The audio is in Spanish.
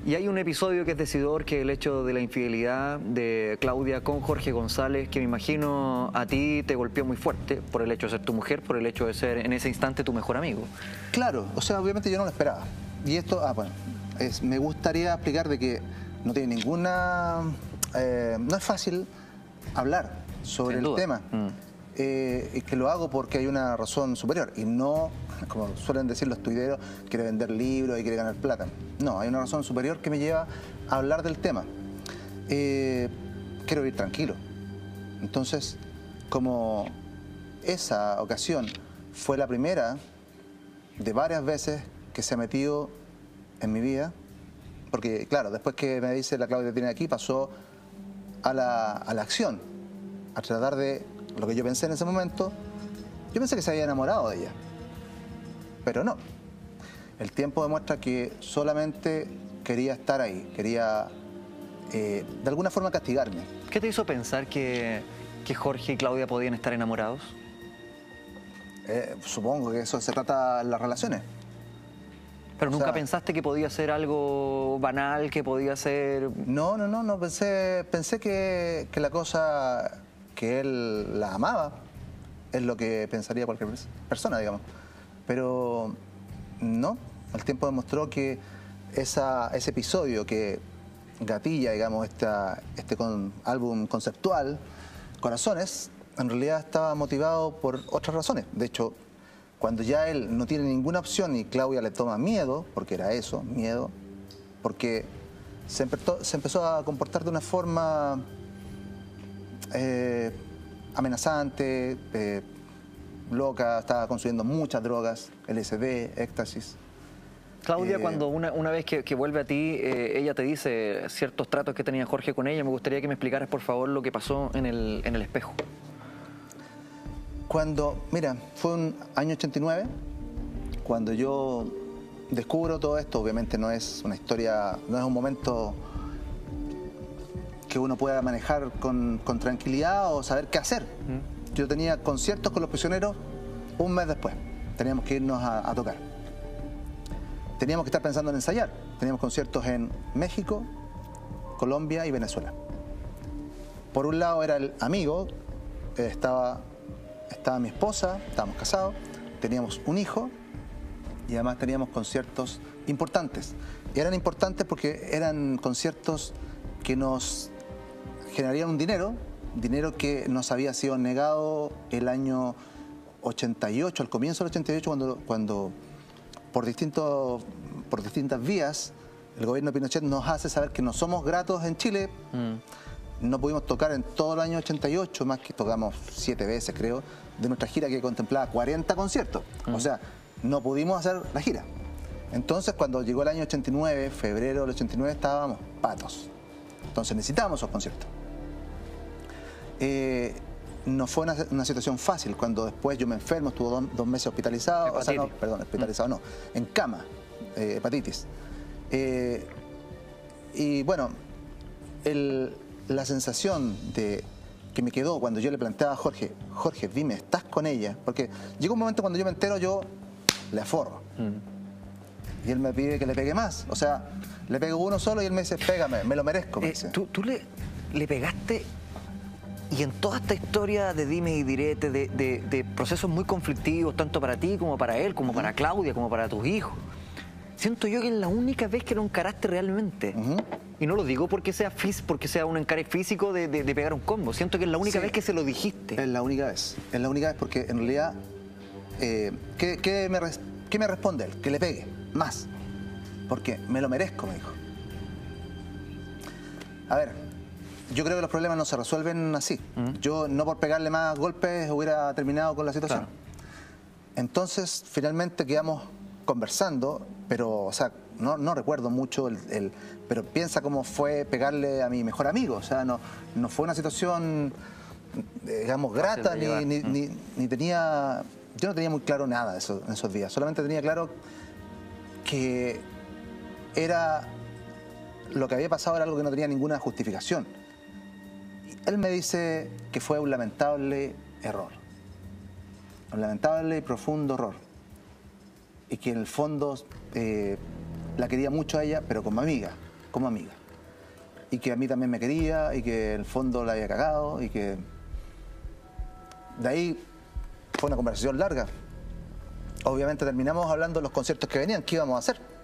Y hay un episodio que es decidor, que es el hecho de la infidelidad de Claudia con Jorge González, que me imagino a ti te golpeó muy fuerte por el hecho de ser tu mujer, por el hecho de ser en ese instante tu mejor amigo. Claro, o sea, obviamente yo no lo esperaba. Y esto, bueno, me gustaría explicar de que no tiene ninguna... no es fácil hablar sobre el tema. Y que lo hago porque hay una razón superior y no, como suelen decir los tuiteros, quiere vender libros y quiere ganar plata. No, hay una razón superior que me lleva a hablar del tema. Quiero vivir tranquilo. Entonces, como esa ocasión fue la primera de varias veces que se ha metido en mi vida, porque claro, después que me dice la Claudia tiene aquí, pasó a la acción, a tratar de lo que yo pensé en ese momento. Yo pensé que se había enamorado de ella, pero no. El tiempo demuestra que solamente quería estar ahí, quería de alguna forma castigarme. ¿Qué te hizo pensar que Jorge y Claudia podían estar enamorados? Supongo que eso se trata en las relaciones. ¿Pero nunca pensaste que podía ser algo banal, que podía ser...? No, pensé que la cosa, que él la amaba, es lo que pensaría cualquier persona, digamos. Pero no, el tiempo demostró que ese episodio que gatilla, digamos, este álbum conceptual, Corazones, en realidad estaba motivado por otras razones. De hecho, cuando ya él no tiene ninguna opción y Claudia le toma miedo, porque era eso, miedo, porque se empezó a comportar de una forma amenazante, loca, estaba consumiendo muchas drogas, LSD, éxtasis. Claudia, cuando una vez que vuelve a ti, ella te dice ciertos tratos que tenía Jorge con ella. Me gustaría que me explicaras, por favor, lo que pasó en el espejo. Mira, fue un año 89, cuando yo descubro todo esto. Obviamente no es una historia, no es un momento que uno pueda manejar con tranquilidad o saber qué hacer. Yo tenía conciertos con Los Prisioneros un mes después. Teníamos que irnos a tocar. Teníamos que estar pensando en ensayar. Teníamos conciertos en México, Colombia y Venezuela. Por un lado era el amigo, estaba mi esposa, estábamos casados, teníamos un hijo y además teníamos conciertos importantes. Y eran importantes porque eran conciertos que nos generarían un dinero que nos había sido negado el año 88, al comienzo del 88, cuando por distintas vías el gobierno de Pinochet nos hace saber que no somos gratos en Chile. No pudimos tocar en todo el año 88, más que tocamos 7 veces, creo, de nuestra gira que contemplaba 40 conciertos. O sea, no pudimos hacer la gira. Entonces, cuando llegó el año 89, febrero del 89, estábamos patos. Entonces necesitábamos esos conciertos. No fue una situación fácil. Cuando después yo me enfermo, estuve 2 meses hospitalizado. O sea, no, perdón, hospitalizado no, en cama, hepatitis. Y bueno, la sensación que me quedó cuando yo le planteaba a Jorge, dime, ¿estás con ella? Porque llegó un momento cuando yo me entero, yo le aforro. Y él me pide que le pegue más. O sea, le pego uno solo y él me dice, pégame, me lo merezco. Me dice. ¿Tú le pegaste? Y en toda esta historia de dime y direte, de procesos muy conflictivos, tanto para ti como para él, como para Claudia, como para tus hijos, siento yo que es la única vez que lo encaraste realmente. Y no lo digo porque sea un encare físico de pegar un combo. Siento que es la única vez que se lo dijiste. Es la única vez. Es la única vez porque en realidad, ¿qué me responde él? Que le pegue más. Porque me lo merezco, me dijo. A ver, yo creo que los problemas no se resuelven así. Yo no por pegarle más golpes hubiera terminado con la situación. Claro. Entonces, finalmente quedamos conversando, pero, o sea, no recuerdo mucho, pero piensa cómo fue pegarle a mi mejor amigo. O sea, no fue una situación, digamos, grata, ni tenía... Yo no tenía muy claro nada en esos días. Solamente tenía claro que lo que había pasado era algo que no tenía ninguna justificación. Él me dice que fue un lamentable error. Un lamentable y profundo error. Y que en el fondo la quería mucho a ella, pero como amiga. como amiga. Y que a mí también me quería, y que en el fondo la había cagado, y que... De ahí fue una conversación larga. Obviamente terminamos hablando de los conciertos que venían, qué íbamos a hacer.